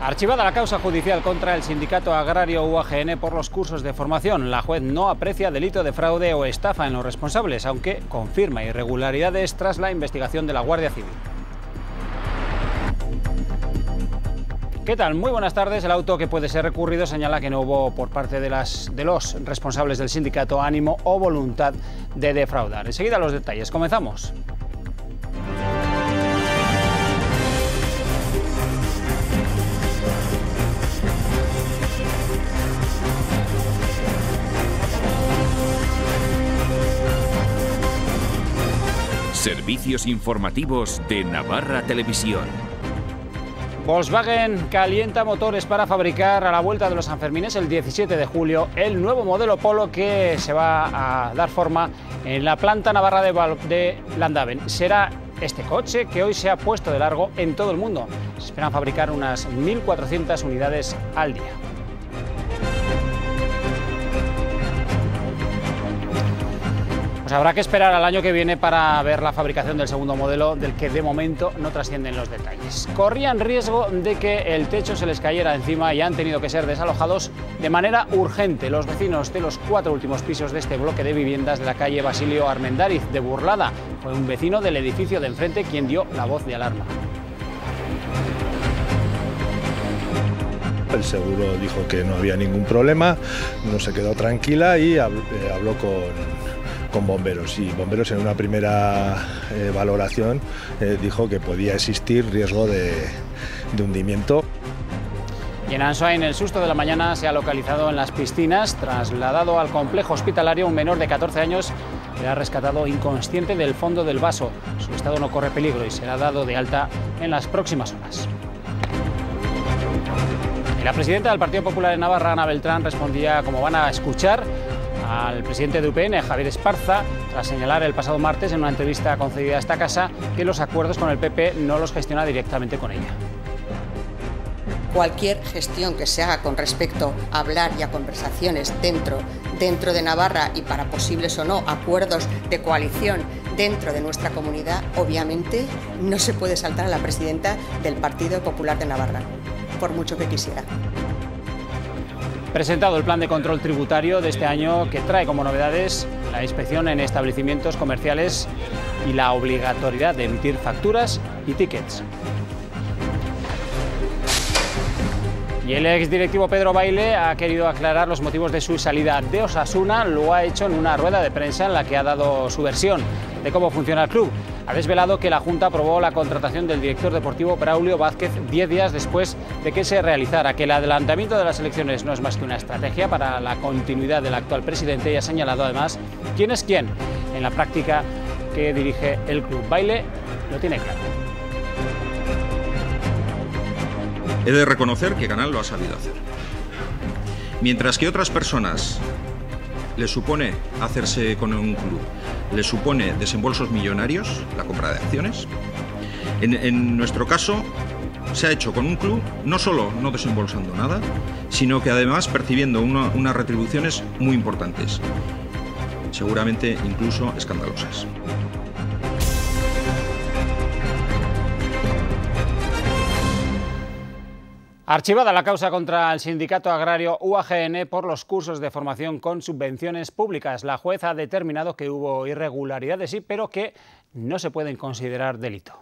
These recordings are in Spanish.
Archivada la causa judicial contra el sindicato agrario UAGN por los cursos de formación, la juez no aprecia delito de fraude o estafa en los responsables, aunque confirma irregularidades tras la investigación de la Guardia Civil. ¿Qué tal? Muy buenas tardes. El auto que puede ser recurrido señala que no hubo por parte de los responsables del sindicato ánimo o voluntad de defraudar. Enseguida los detalles. Comenzamos. Servicios informativos de Navarra Televisión. Volkswagen calienta motores para fabricar a la vuelta de los Sanfermines el 17 de julio el nuevo modelo Polo que se va a dar forma en la planta navarra de Landaven. Será este coche que hoy se ha puesto de largo en todo el mundo. Se esperan fabricar unas 1.400 unidades al día. Habrá que esperar al año que viene para ver la fabricación del segundo modelo, del que de momento no trascienden los detalles. Corrían riesgo de que el techo se les cayera encima y han tenido que ser desalojados de manera urgente los vecinos de los 4 últimos pisos de este bloque de viviendas de la calle Basilio Armendáriz de Burlada. Fue un vecino del edificio de enfrente quien dio la voz de alarma. El seguro dijo que no había ningún problema, no se quedó tranquila y habló con bomberos, y bomberos en una primera valoración dijo que podía existir riesgo de hundimiento. Y en Ansoain el susto de la mañana se ha localizado en las piscinas. Trasladado al complejo hospitalario, un menor de 14 años era rescatado inconsciente del fondo del vaso. Su estado no corre peligro y será dado de alta en las próximas horas. Y la presidenta del Partido Popular en Navarra, Ana Beltrán, respondía, como van a escuchar, al presidente de UPN, Javier Esparza, tras señalar el pasado martes en una entrevista concedida a esta casa que los acuerdos con el PP no los gestiona directamente con ella. Cualquier gestión que se haga con respecto a hablar y a conversaciones dentro de Navarra y para posibles o no acuerdos de coalición dentro de nuestra comunidad, obviamente no se puede saltar a la presidenta del Partido Popular de Navarra, por mucho que quisiera. Presentado el plan de control tributario de este año que trae como novedades la inspección en establecimientos comerciales y la obligatoriedad de emitir facturas y tickets. Y el exdirectivo Pedro Baile ha querido aclarar los motivos de su salida de Osasuna. Lo ha hecho en una rueda de prensa en la que ha dado su versión de cómo funciona el club. Ha desvelado que la Junta aprobó la contratación del director deportivo Braulio Vázquez 10 días después de que se realizara, que el adelantamiento de las elecciones no es más que una estrategia para la continuidad del actual presidente, y ha señalado además quién es quién en la práctica que dirige el club. Baile lo tiene claro. He de reconocer que Canal lo ha sabido hacer. Mientras que otras personas les supone hacerse con un club, les supone desembolsos millonarios, la compra de acciones, en nuestro caso se ha hecho con un club no solo no desembolsando nada, sino que además percibiendo unas retribuciones muy importantes, seguramente incluso escandalosas. Archivada la causa contra el sindicato agrario UAGN por los cursos de formación con subvenciones públicas. La juez ha determinado que hubo irregularidades, sí, pero que no se pueden considerar delito.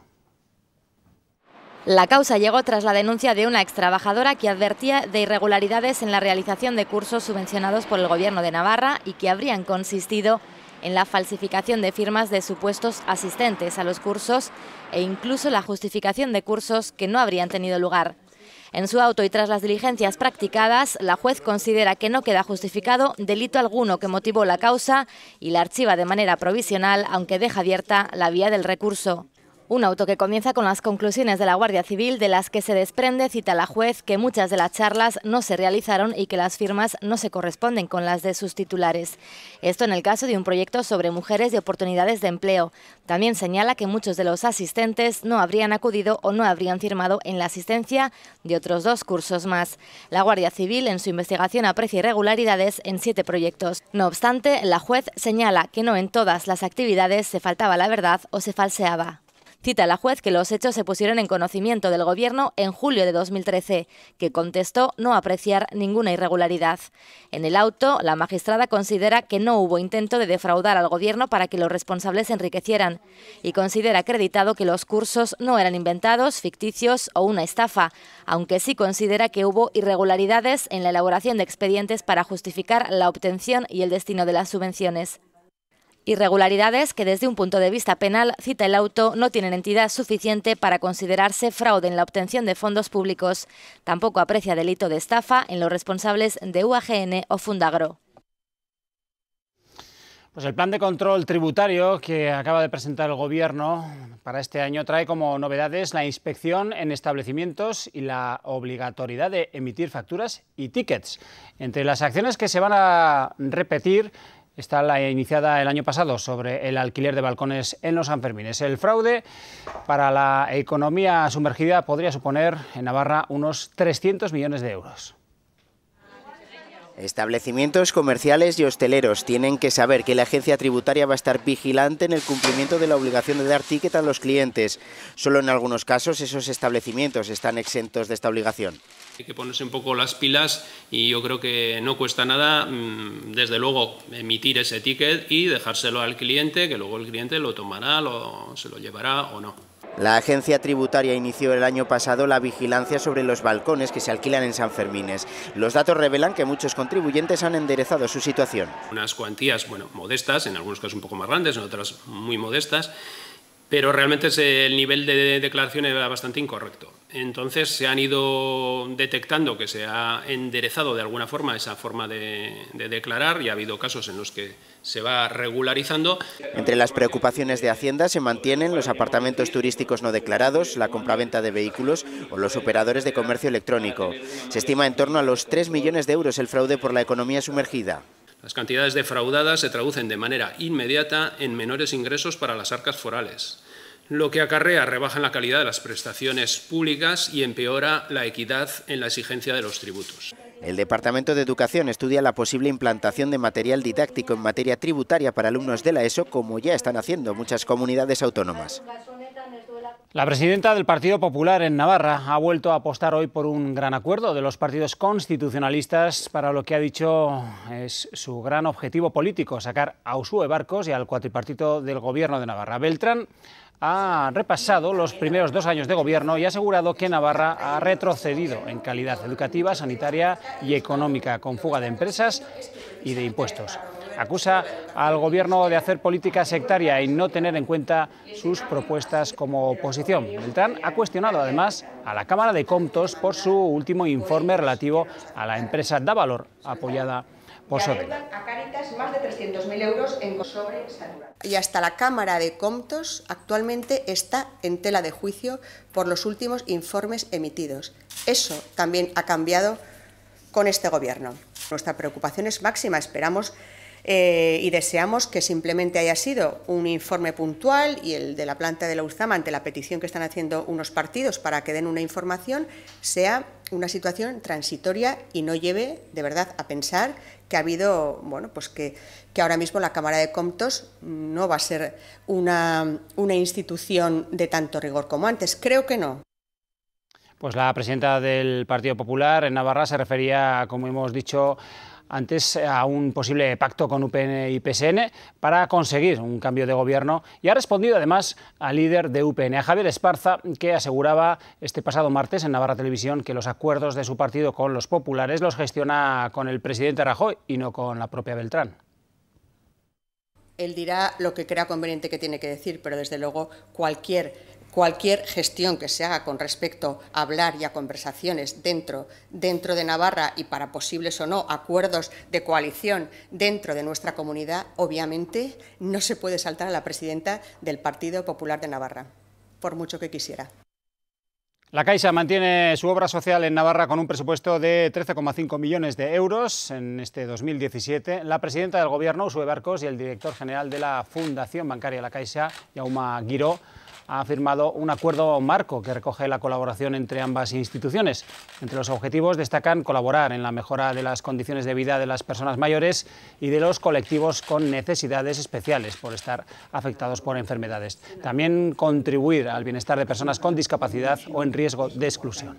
La causa llegó tras la denuncia de una extrabajadora que advertía de irregularidades en la realización de cursos subvencionados por el Gobierno de Navarra y que habrían consistido en la falsificación de firmas de supuestos asistentes a los cursos e incluso la justificación de cursos que no habrían tenido lugar. En su auto y tras las diligencias practicadas, la juez considera que no queda justificado delito alguno que motivó la causa y la archiva de manera provisional, aunque deja abierta la vía del recurso. Un auto que comienza con las conclusiones de la Guardia Civil, de las que se desprende, cita la juez, que muchas de las charlas no se realizaron y que las firmas no se corresponden con las de sus titulares. Esto en el caso de un proyecto sobre mujeres y oportunidades de empleo. También señala que muchos de los asistentes no habrían acudido o no habrían firmado en la asistencia de otros 2 cursos más. La Guardia Civil en su investigación aprecia irregularidades en 7 proyectos. No obstante, la juez señala que no en todas las actividades se faltaba la verdad o se falseaba. Cita la juez que los hechos se pusieron en conocimiento del Gobierno en julio de 2013, que contestó no apreciar ninguna irregularidad. En el auto, la magistrada considera que no hubo intento de defraudar al Gobierno para que los responsables se enriquecieran y considera acreditado que los cursos no eran inventados, ficticios o una estafa, aunque sí considera que hubo irregularidades en la elaboración de expedientes para justificar la obtención y el destino de las subvenciones. Irregularidades que desde un punto de vista penal, cita el auto, no tienen entidad suficiente para considerarse fraude en la obtención de fondos públicos. Tampoco aprecia delito de estafa en los responsables de UAGN o Fundagro. Pues el plan de control tributario que acaba de presentar el Gobierno para este año trae como novedades la inspección en establecimientos y la obligatoriedad de emitir facturas y tickets. Entre las acciones que se van a repetir está la iniciada el año pasado sobre el alquiler de balcones en los Sanfermines. El fraude para la economía sumergida podría suponer en Navarra unos 300 millones de euros. Establecimientos comerciales y hosteleros tienen que saber que la agencia tributaria va a estar vigilante en el cumplimiento de la obligación de dar ticket a los clientes. Solo en algunos casos esos establecimientos están exentos de esta obligación. Hay que ponerse un poco las pilas y yo creo que no cuesta nada, desde luego, emitir ese ticket y dejárselo al cliente, que luego el cliente lo tomará, se lo llevará o no. La agencia tributaria inició el año pasado la vigilancia sobre los balcones que se alquilan en Sanfermines. Los datos revelan que muchos contribuyentes han enderezado su situación. Unas cuantías, modestas, en algunos casos un poco más grandes, en otras muy modestas, pero realmente el nivel de declaración era bastante incorrecto. Entonces se han ido detectando que se ha enderezado de alguna forma esa forma de declarar y ha habido casos en los que se va regularizando. Entre las preocupaciones de Hacienda se mantienen los apartamentos turísticos no declarados, la compraventa de vehículos o los operadores de comercio electrónico. Se estima en torno a los 3 millones de euros el fraude por la economía sumergida. Las cantidades defraudadas se traducen de manera inmediata en menores ingresos para las arcas forales, lo que acarrea rebaja en la calidad de las prestaciones públicas y empeora la equidad en la exigencia de los tributos. El Departamento de Educación estudia la posible implantación de material didáctico en materia tributaria para alumnos de la ESO, como ya están haciendo muchas comunidades autónomas. La presidenta del Partido Popular en Navarra ha vuelto a apostar hoy por un gran acuerdo de los partidos constitucionalistas para lo que ha dicho es su gran objetivo político, sacar a Uxue Barkos y al cuatripartito del Gobierno de Navarra. Beltrán ha repasado los primeros 2 años de gobierno y ha asegurado que Navarra ha retrocedido en calidad educativa, sanitaria y económica, con fuga de empresas y de impuestos. Acusa al Gobierno de hacer política sectaria y no tener en cuenta sus propuestas como oposición. Beltrán ha cuestionado además a la Cámara de Comptos por su último informe relativo a la empresa Davalor, apoyada por Sodena. A Cáritas más de 300.000 euros en sobresalud. Y hasta la Cámara de Comptos actualmente está en tela de juicio por los últimos informes emitidos. Eso también ha cambiado con este Gobierno. Nuestra preocupación es máxima. Esperamos y deseamos que simplemente haya sido un informe puntual y el de la planta de la Ultzama, ante la petición que están haciendo unos partidos para que den una información, sea una situación transitoria y no lleve de verdad a pensar que ha habido, que ahora mismo la Cámara de Comptos no va a ser una institución de tanto rigor como antes. Creo que no. Pues la presidenta del Partido Popular en Navarra se refería, como hemos dicho antes, a un posible pacto con UPN y PSN para conseguir un cambio de gobierno, y ha respondido además al líder de UPN, a Javier Esparza, que aseguraba este pasado martes en Navarra Televisión que los acuerdos de su partido con los populares los gestiona con el presidente Rajoy y no con la propia Beltrán. Él dirá lo que crea conveniente que tiene que decir, pero desde luego cualquier gestión que se haga con respecto a hablar y a conversaciones dentro de Navarra y para posibles o no acuerdos de coalición dentro de nuestra comunidad, obviamente no se puede saltar a la presidenta del Partido Popular de Navarra, por mucho que quisiera. La Caixa mantiene su obra social en Navarra con un presupuesto de 13,5 millones de euros en este 2017. La presidenta del Gobierno, Uxue Barkos, y el director general de la Fundación Bancaria La Caixa, Jaume Guiró, ha firmado un acuerdo marco que recoge la colaboración entre ambas instituciones. Entre los objetivos destacan colaborar en la mejora de las condiciones de vida de las personas mayores y de los colectivos con necesidades especiales por estar afectados por enfermedades. También contribuir al bienestar de personas con discapacidad o en riesgo de exclusión.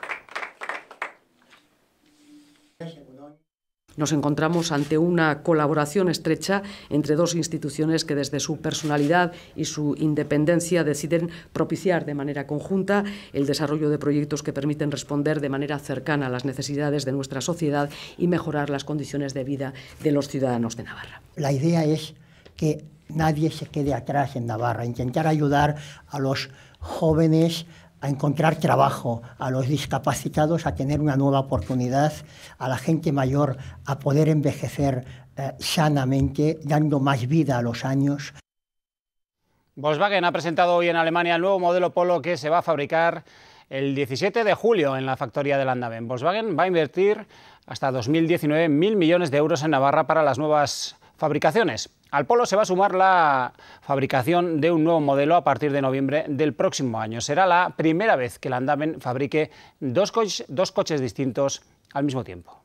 Nos encontramos ante una colaboración estrecha entre dos instituciones que desde su personalidad y su independencia deciden propiciar de manera conjunta el desarrollo de proyectos que permiten responder de manera cercana a las necesidades de nuestra sociedad y mejorar las condiciones de vida de los ciudadanos de Navarra. La idea es que nadie se quede atrás en Navarra, intentar ayudar a los jóvenes a encontrar trabajo, a los discapacitados a tener una nueva oportunidad, a la gente mayor a poder envejecer sanamente, dando más vida a los años. Volkswagen ha presentado hoy en Alemania el nuevo modelo Polo que se va a fabricar el 17 de julio en la factoría de Landaven. Volkswagen va a invertir hasta 2019 1.000 millones de euros en Navarra para las nuevas fabricaciones. Al Polo se va a sumar la fabricación de un nuevo modelo a partir de noviembre del próximo año. Será la primera vez que Landaven fabrique dos coches distintos al mismo tiempo.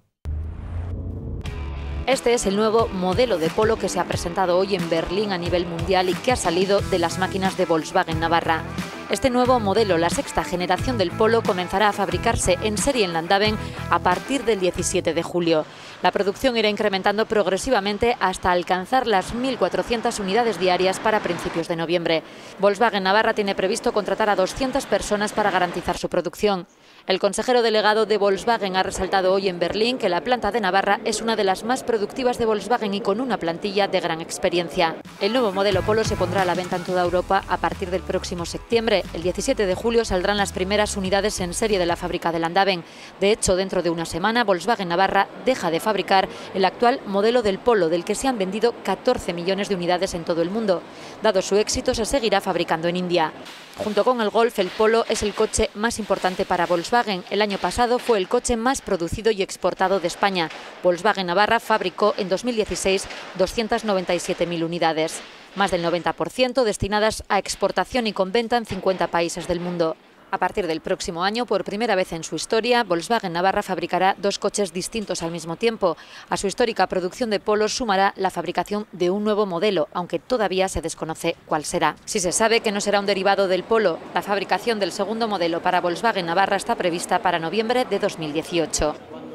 Este es el nuevo modelo de Polo que se ha presentado hoy en Berlín a nivel mundial y que ha salido de las máquinas de Volkswagen Navarra. Este nuevo modelo, la sexta generación del Polo, comenzará a fabricarse en serie en Landaven a partir del 17 de julio. La producción irá incrementando progresivamente hasta alcanzar las 1.400 unidades diarias para principios de noviembre. Volkswagen Navarra tiene previsto contratar a 200 personas para garantizar su producción. El consejero delegado de Volkswagen ha resaltado hoy en Berlín que la planta de Navarra es una de las más productivas de Volkswagen y con una plantilla de gran experiencia. El nuevo modelo Polo se pondrá a la venta en toda Europa a partir del próximo septiembre. El 17 de julio saldrán las primeras unidades en serie de la fábrica de Landaven. De hecho, dentro de una semana, Volkswagen Navarra deja de fabricar el actual modelo del Polo, del que se han vendido 14 millones de unidades en todo el mundo. Dado su éxito, se seguirá fabricando en India. Junto con el Golf, el Polo es el coche más importante para Volkswagen. El año pasado fue el coche más producido y exportado de España. Volkswagen Navarra fabricó en 2016 297.000 unidades, más del 90% destinadas a exportación y con venta en 50 países del mundo. A partir del próximo año, por primera vez en su historia, Volkswagen Navarra fabricará dos coches distintos al mismo tiempo. A su histórica producción de Polos sumará la fabricación de un nuevo modelo, aunque todavía se desconoce cuál será. Si se sabe que no será un derivado del Polo, la fabricación del segundo modelo para Volkswagen Navarra está prevista para noviembre de 2018.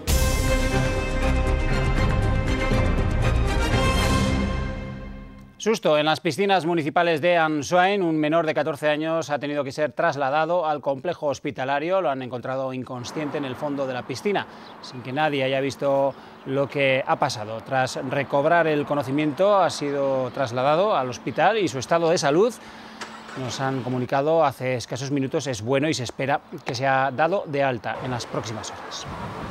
Susto en las piscinas municipales de Answain. Un menor de 14 años ha tenido que ser trasladado al complejo hospitalario. Lo han encontrado inconsciente en el fondo de la piscina, sin que nadie haya visto lo que ha pasado. Tras recobrar el conocimiento, ha sido trasladado al hospital y su estado de salud, nos han comunicado hace escasos minutos, es bueno y se espera que sea dado de alta en las próximas horas.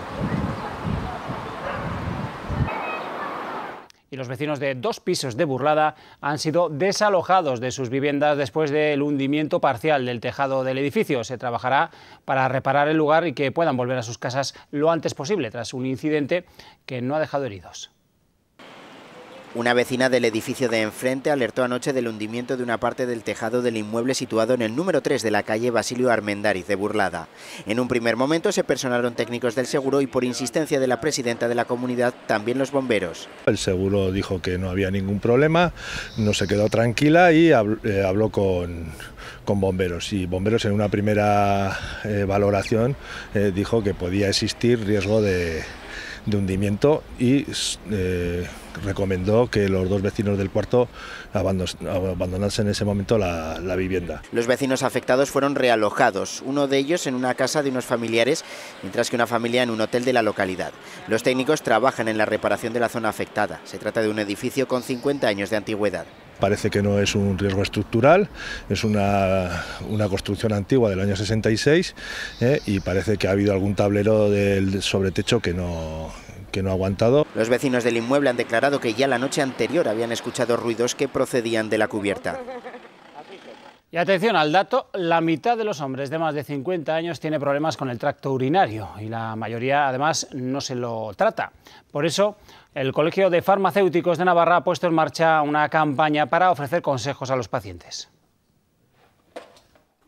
Y los vecinos de 2 pisos de Burlada han sido desalojados de sus viviendas después del hundimiento parcial del tejado del edificio. Se trabajará para reparar el lugar y que puedan volver a sus casas lo antes posible, tras un incidente que no ha dejado heridos. Una vecina del edificio de enfrente alertó anoche del hundimiento de una parte del tejado del inmueble situado en el número 3 de la calle Basilio Armendáriz de Burlada. En un primer momento se personaron técnicos del seguro y por insistencia de la presidenta de la comunidad también los bomberos. El seguro dijo que no había ningún problema, no se quedó tranquila y habló con bomberos. Y bomberos en una primera valoración dijo que podía existir riesgo de hundimiento y recomendó que los 2 vecinos del cuarto abandonasen en ese momento la vivienda. Los vecinos afectados fueron realojados, uno de ellos en una casa de unos familiares, mientras que una familia en un hotel de la localidad. Los técnicos trabajan en la reparación de la zona afectada. Se trata de un edificio con 50 años de antigüedad. Parece que no es un riesgo estructural, es una construcción antigua del año 66 y parece que ha habido algún tablero del sobretecho que no ha aguantado. Los vecinos del inmueble han declarado que ya la noche anterior habían escuchado ruidos que procedían de la cubierta. Y atención al dato, la mitad de los hombres de más de 50 años tiene problemas con el tracto urinario y la mayoría además no se lo trata. Por eso, el Colegio de Farmacéuticos de Navarra ha puesto en marcha una campaña para ofrecer consejos a los pacientes.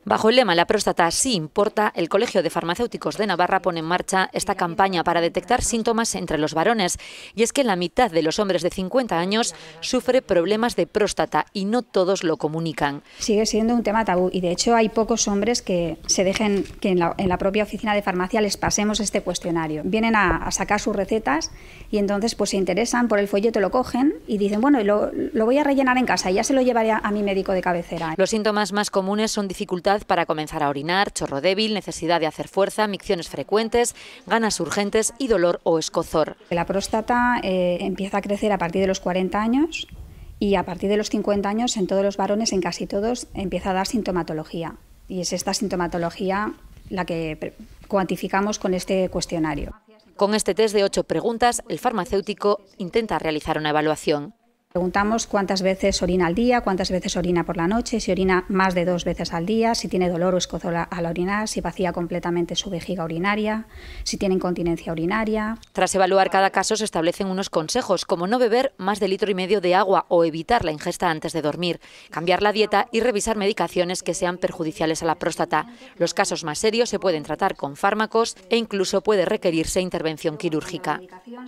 Bajo el lema La próstata sí importa, el Colegio de Farmacéuticos de Navarra pone en marcha esta campaña para detectar síntomas entre los varones. Y es que la mitad de los hombres de 50 años sufre problemas de próstata y no todos lo comunican. Sigue siendo un tema tabú y de hecho hay pocos hombres que se dejen que en la propia oficina de farmacia les pasemos este cuestionario. Vienen a sacar sus recetas y entonces pues se interesan por el folleto, lo cogen y dicen, bueno, lo voy a rellenar en casa y ya se lo llevaré a mi médico de cabecera. Los síntomas más comunes son dificultad para comenzar a orinar, chorro débil, necesidad de hacer fuerza, micciones frecuentes, ganas urgentes y dolor o escozor. La próstata empieza a crecer a partir de los 40 años y a partir de los 50 años en todos los varones, en casi todos, empieza a dar sintomatología. Y es esta sintomatología la que cuantificamos con este cuestionario. Con este test de 8 preguntas, el farmacéutico intenta realizar una evaluación. Preguntamos cuántas veces orina al día, cuántas veces orina por la noche, si orina más de 2 veces al día, si tiene dolor o escozor al orinar, si vacía completamente su vejiga urinaria, si tiene incontinencia urinaria. Tras evaluar cada caso se establecen unos consejos, como no beber más de 1,5 litros de agua o evitar la ingesta antes de dormir, cambiar la dieta y revisar medicaciones que sean perjudiciales a la próstata. Los casos más serios se pueden tratar con fármacos e incluso puede requerirse intervención quirúrgica.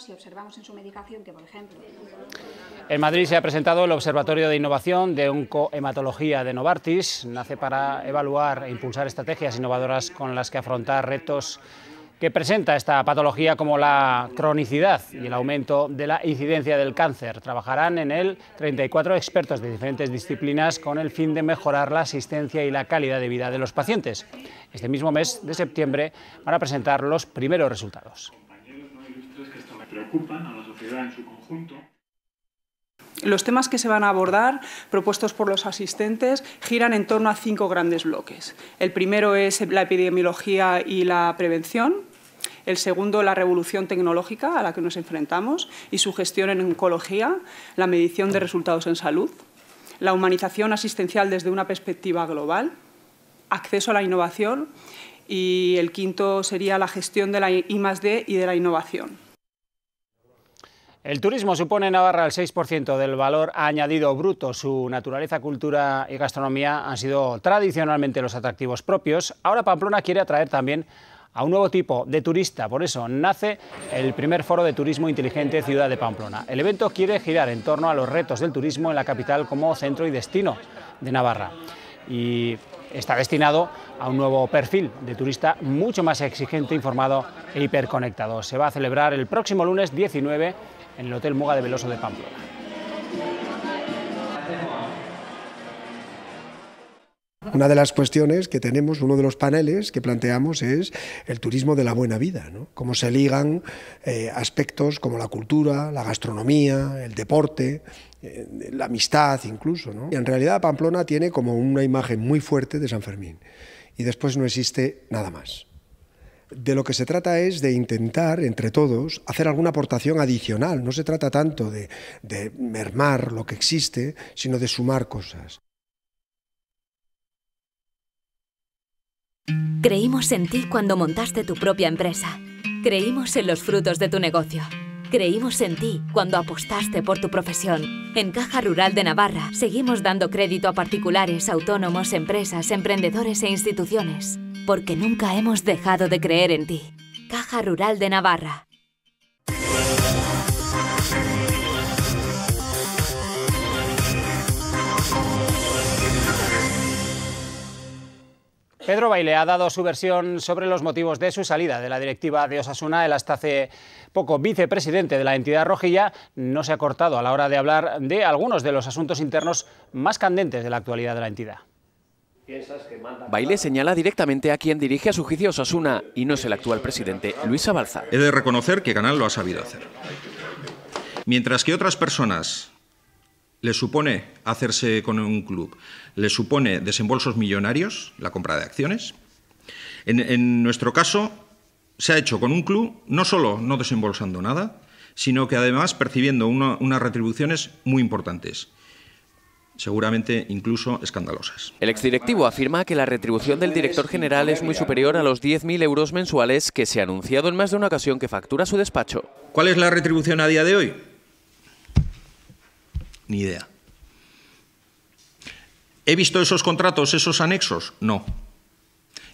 En Madrid se ha presentado el Observatorio de Innovación de Oncohematología de Novartis. Nace para evaluar e impulsar estrategias innovadoras con las que afrontar retos que presenta esta patología, como la cronicidad y el aumento de la incidencia del cáncer. Trabajarán en él 34 expertos de diferentes disciplinas con el fin de mejorar la asistencia y la calidad de vida de los pacientes. Este mismo mes de septiembre van a presentar los primeros resultados. Que esto me preocupan a la sociedad en su conjunto. Los temas que se van a abordar, propuestos por los asistentes, giran en torno a 5 grandes bloques. El primero es la epidemiología y la prevención. El segundo, la revolución tecnológica a la que nos enfrentamos y su gestión en oncología, la medición de resultados en salud, la humanización asistencial desde una perspectiva global, acceso a la innovación y el quinto sería la gestión de la I+D y de la innovación. El turismo supone en Navarra el 6% del valor añadido bruto. Su naturaleza, cultura y gastronomía han sido tradicionalmente los atractivos propios. Ahora Pamplona quiere atraer también a un nuevo tipo de turista. Por eso nace el primer foro de turismo inteligente Ciudad de Pamplona. El evento quiere girar en torno a los retos del turismo en la capital como centro y destino de Navarra. Y está destinado a un nuevo perfil de turista mucho más exigente, informado e hiperconectado. Se va a celebrar el próximo lunes 19 en el Hotel Muga de Veloso de Pamplona. Una de las cuestiones que tenemos, uno de los paneles que planteamos es el turismo de la buena vida, ¿no? Cómo se ligan aspectos como la cultura, la gastronomía, el deporte, la amistad incluso, ¿no? Y en realidad Pamplona tiene como una imagen muy fuerte de San Fermín y después no existe nada más. De lo que se trata es de intentar, entre todos, hacer alguna aportación adicional. No se trata tanto de mermar lo que existe, sino de sumar cosas. Creímos en ti cuando montaste tu propia empresa. Creímos en los frutos de tu negocio. Creímos en ti cuando apostaste por tu profesión. En Caja Rural de Navarra seguimos dando crédito a particulares, autónomos, empresas, emprendedores e instituciones. Porque nunca hemos dejado de creer en ti. Caja Rural de Navarra. Pedro Baile ha dado su versión sobre los motivos de su salida de la directiva de Osasuna. El hasta hace poco vicepresidente de la entidad rojilla no se ha cortado a la hora de hablar de algunos de los asuntos internos más candentes de la actualidad de la entidad. Baile señala directamente a quien dirige a su juicio Osasuna y no es el actual presidente, Luis Abalza. He de reconocer que Canal lo ha sabido hacer. Mientras que otras personas les supone hacerse con un club, les supone desembolsos millonarios, la compra de acciones, en nuestro caso se ha hecho con un club no solo no desembolsando nada, sino que además percibiendo unas retribuciones muy importantes. Seguramente incluso escandalosas. El exdirectivo afirma que la retribución del director general es muy superior a los 10.000 euros mensuales que se ha anunciado en más de una ocasión que factura su despacho. ¿Cuál es la retribución a día de hoy? Ni idea. ¿He visto esos contratos, esos anexos? No.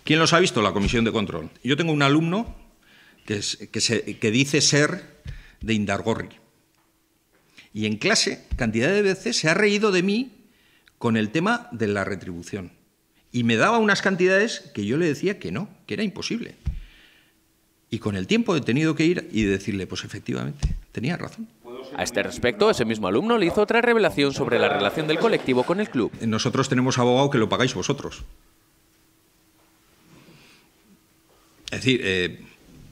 ¿Quién los ha visto? La comisión de control. Yo tengo un alumno que dice ser de Indargorri. Y en clase, cantidad de veces, se ha reído de mí con el tema de la retribución. Y me daba unas cantidades que yo le decía que no, que era imposible. Y con el tiempo he tenido que ir y decirle, pues efectivamente, tenía razón. A este respecto, ese mismo alumno le hizo otra revelación sobre la relación del colectivo con el club. Nosotros tenemos abogado que lo pagáis vosotros. Es decir,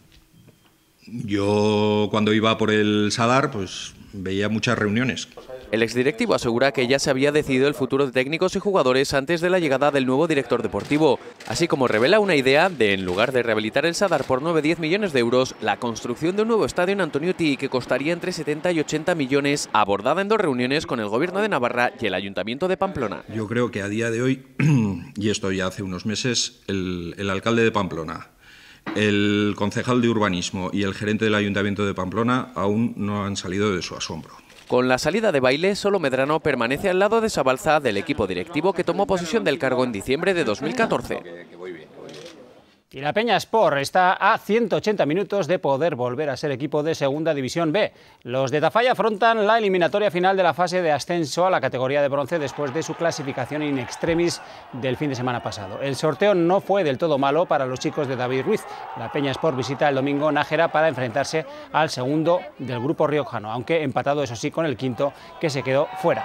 yo cuando iba por el Sadar, pues veía muchas reuniones. El exdirectivo asegura que ya se había decidido el futuro de técnicos y jugadores antes de la llegada del nuevo director deportivo, así como revela una idea de, en lugar de rehabilitar el Sadar por 9-10 millones de euros, la construcción de un nuevo estadio en Antoniuti que costaría entre 70 y 80 millones, abordada en 2 reuniones con el Gobierno de Navarra y el Ayuntamiento de Pamplona. Yo creo que a día de hoy, y esto ya hace unos meses, el alcalde de Pamplona, el concejal de urbanismo y el gerente del Ayuntamiento de Pamplona aún no han salido de su asombro. Con la salida de Baile, solo Medrano permanece al lado de Sabalza del equipo directivo que tomó posesión del cargo en diciembre de 2014. Y la Peña Sport está a 180 minutos de poder volver a ser equipo de Segunda División B. Los de Tafalla afrontan la eliminatoria final de la fase de ascenso a la categoría de bronce después de su clasificación in extremis del fin de semana pasado. El sorteo no fue del todo malo para los chicos de David Ruiz. La Peña Sport visita el domingo Nájera para enfrentarse al segundo del grupo riojano, aunque empatado eso sí con el quinto, que se quedó fuera.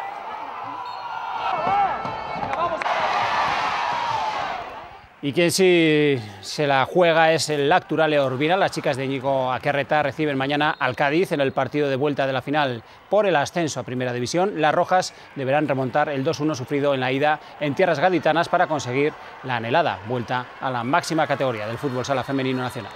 Y quien sí se la juega es el Acturale Urbina. Las chicas de Íñigo Aquerreta reciben mañana al Cádiz en el partido de vuelta de la final por el ascenso a Primera División. Las rojas deberán remontar el 2-1 sufrido en la ida en tierras gaditanas para conseguir la anhelada vuelta a la máxima categoría del fútbol sala femenino nacional.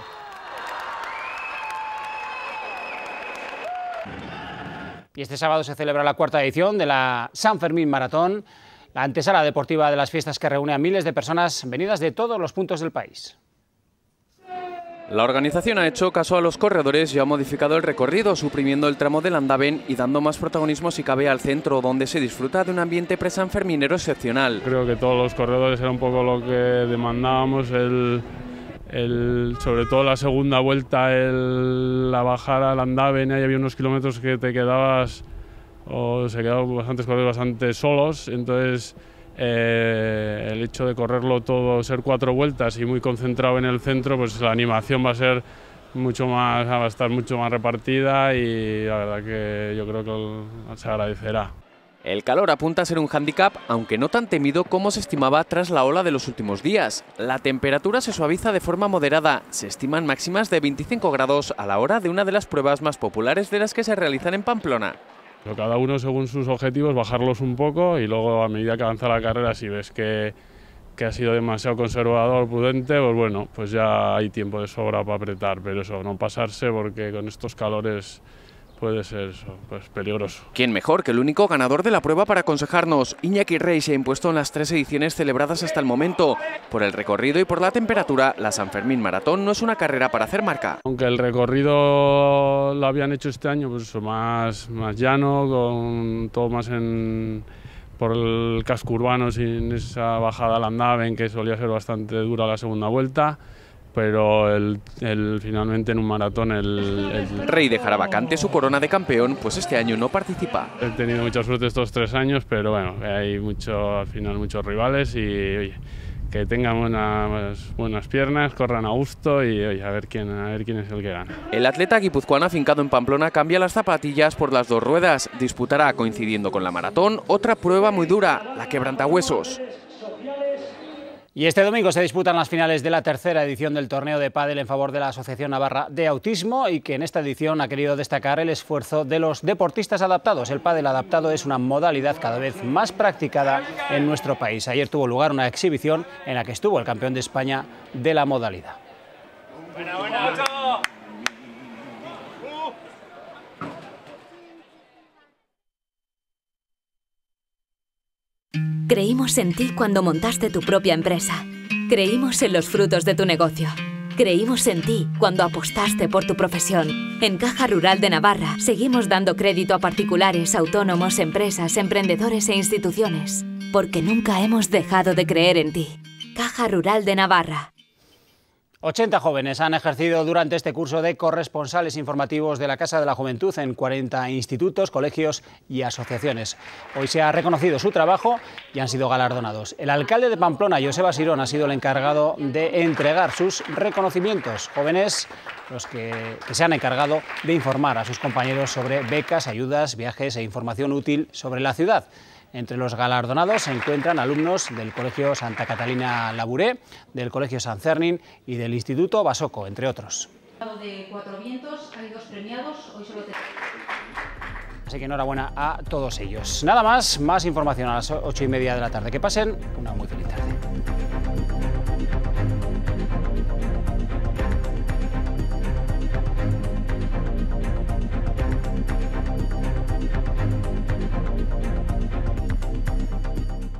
Y este sábado se celebra la 4ª edición de la San Fermín Maratón, la antesala deportiva de las fiestas que reúne a miles de personas venidas de todos los puntos del país. La organización ha hecho caso a los corredores y ha modificado el recorrido, suprimiendo el tramo del Andaven y dando más protagonismo si cabe al centro, donde se disfruta de un ambiente presanferminero excepcional. Creo que todos los corredores era un poco lo que demandábamos, sobre todo la segunda vuelta, la bajada al Andaven, ahí había unos kilómetros que te quedabas, o se quedaban bastantes corredores bastante solos, entonces el hecho de correrlo todo, ser 4 vueltas y muy concentrado en el centro, pues la animación va a estar mucho más repartida y la verdad que yo creo que se agradecerá. El calor apunta a ser un hándicap, aunque no tan temido como se estimaba tras la ola de los últimos días. La temperatura se suaviza de forma moderada, se estiman máximas de 25 grados a la hora de una de las pruebas más populares de las que se realizan en Pamplona. Cada uno según sus objetivos, bajarlos un poco y luego a medida que avanza la carrera, si ves que ha sido demasiado conservador, prudente, pues bueno, pues ya hay tiempo de sobra para apretar, pero eso, no pasarse porque con estos calores puede ser eso, pues peligroso. ¿Quién mejor que el único ganador de la prueba para aconsejarnos? Iñaki Rey se ha impuesto en las 3 ediciones celebradas hasta el momento. Por el recorrido y por la temperatura, la San Fermín Maratón no es una carrera para hacer marca. Aunque el recorrido lo habían hecho este año, pues eso, más llano, con todo más por el casco urbano, sin esa bajada al Andaven, que solía ser bastante dura la segunda vuelta. Pero finalmente en un maratón el Rey dejará vacante su corona de campeón, pues este año no participa. He tenido mucha suerte estos 3 años, pero bueno, hay al final muchos rivales y oye, que tengan buenas piernas, corran a gusto y oye, a ver quién es el que gana. El atleta guipuzcoano afincado en Pamplona cambia las zapatillas por las 2 ruedas. Disputará, coincidiendo con la maratón, otra prueba muy dura, la quebrantahuesos. Y este domingo se disputan las finales de la 3ª edición del torneo de pádel en favor de la Asociación Navarra de Autismo y que en esta edición ha querido destacar el esfuerzo de los deportistas adaptados. El pádel adaptado es una modalidad cada vez más practicada en nuestro país. Ayer tuvo lugar una exhibición en la que estuvo el campeón de España de la modalidad. Creímos en ti cuando montaste tu propia empresa. Creímos en los frutos de tu negocio. Creímos en ti cuando apostaste por tu profesión. En Caja Rural de Navarra seguimos dando crédito a particulares, autónomos, empresas, emprendedores e instituciones. Porque nunca hemos dejado de creer en ti. Caja Rural de Navarra. 80 jóvenes han ejercido durante este curso de corresponsales informativos de la Casa de la Juventud en 40 institutos, colegios y asociaciones. Hoy se ha reconocido su trabajo y han sido galardonados. El alcalde de Pamplona, Joseba Sirón, ha sido el encargado de entregar sus reconocimientos. Jóvenes los que se han encargado de informar a sus compañeros sobre becas, ayudas, viajes e información útil sobre la ciudad. Entre los galardonados se encuentran alumnos del Colegio Santa Catalina Labouré, del Colegio San Cernin y del Instituto Basoco, entre otros. De Cuatro Vientos hay 2 premiados, hoy solo Así que enhorabuena a todos ellos. Nada más, más información a las 8:30 de la tarde. Que pasen una muy feliz tarde.